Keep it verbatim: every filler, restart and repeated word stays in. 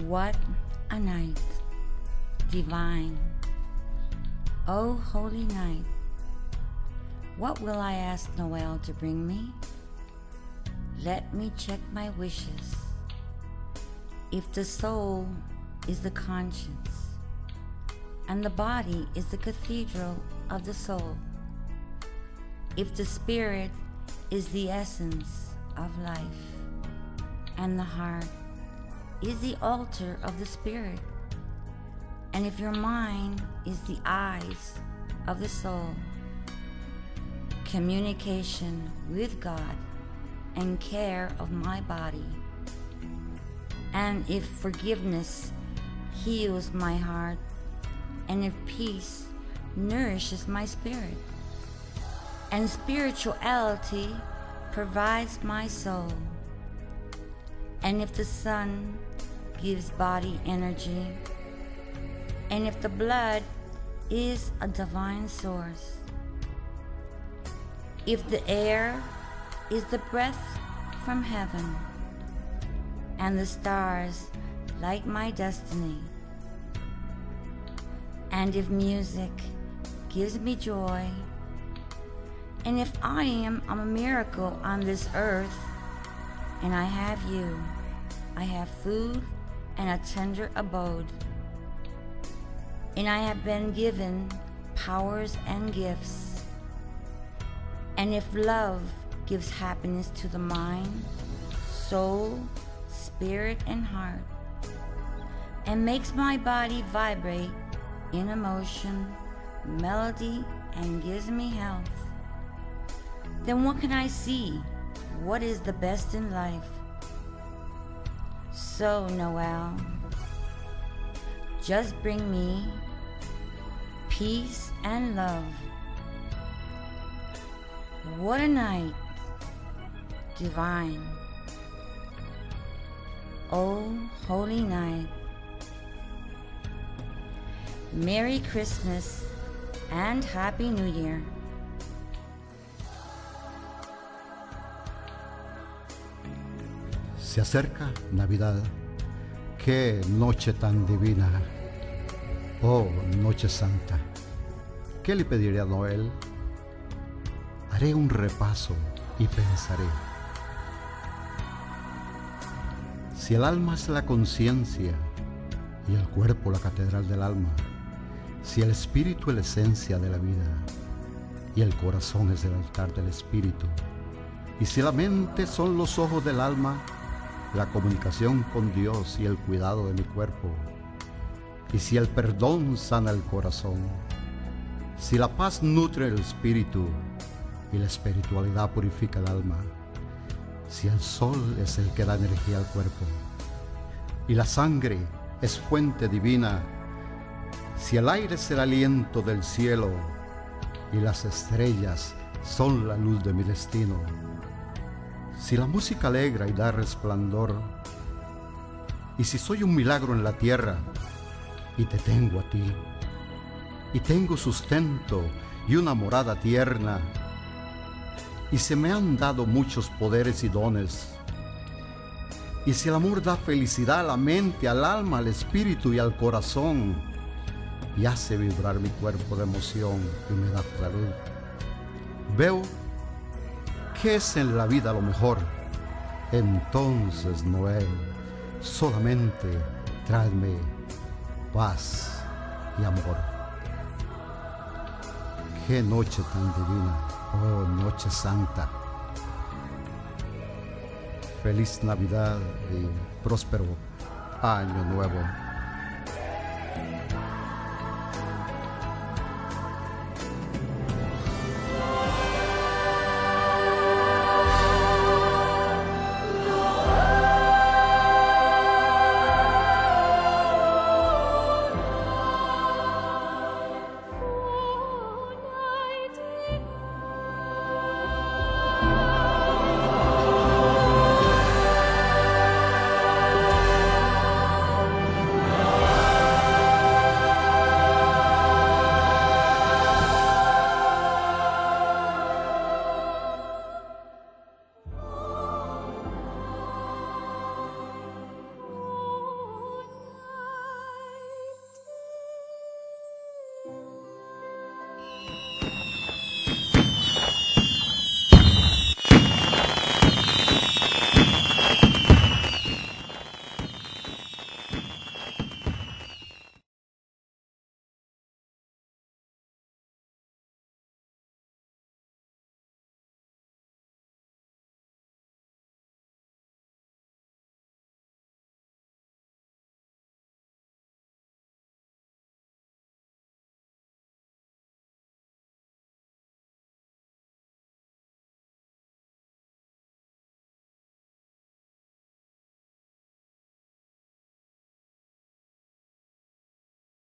What a night, divine. Oh, holy night. What will I ask Noel to bring me? Let me check my wishes. If the soul is the conscience, and the body is the cathedral of the soul, if the spirit is the essence of life, and the heart is the altar of the spirit, and if your mind is the eyes of the soul, communication with God and care of my body, and if forgiveness heals my heart, and if peace nourishes my spirit, and spirituality provides my soul, and if the sun gives body energy, and if the blood is a divine source, if the air is the breath from heaven, and the stars light my destiny, and if music gives me joy, and if I am a miracle on this earth, and I have you, I have food and a tender abode, and I have been given powers and gifts, and if love gives happiness to the mind, soul, spirit, and heart, and makes my body vibrate in emotion, melody, and gives me health, then what can I see? What is the best in life? So, Noel, just bring me peace and love. What a night, divine. Oh, holy night. Merry Christmas and Happy New Year. Se acerca Navidad, qué noche tan divina, oh noche santa. ¿Qué le pediré a Noel? Haré un repaso y pensaré. Si el alma es la conciencia y el cuerpo la catedral del alma, si el espíritu es la esencia de la vida y el corazón es el altar del espíritu, y si la mente son los ojos del alma, la comunicación con Dios y el cuidado de mi cuerpo, y si el perdón sana el corazón, si la paz nutre el espíritu y la espiritualidad purifica el alma, si el sol es el que da energía al cuerpo y la sangre es fuente divina, si el aire es el aliento del cielo y las estrellas son la luz de mi destino, si la música alegra y da resplandor, y si soy un milagro en la tierra y te tengo a ti, y tengo sustento y una morada tierna, y se me han dado muchos poderes y dones, y si el amor da felicidad a la mente, al alma, al espíritu y al corazón, y hace vibrar mi cuerpo de emoción y me da salud, veo ¿qué es en la vida lo mejor? Entonces, Noel, solamente tráeme paz y amor. ¡Qué noche tan divina! ¡Oh, noche santa! Feliz Navidad y próspero Año Nuevo.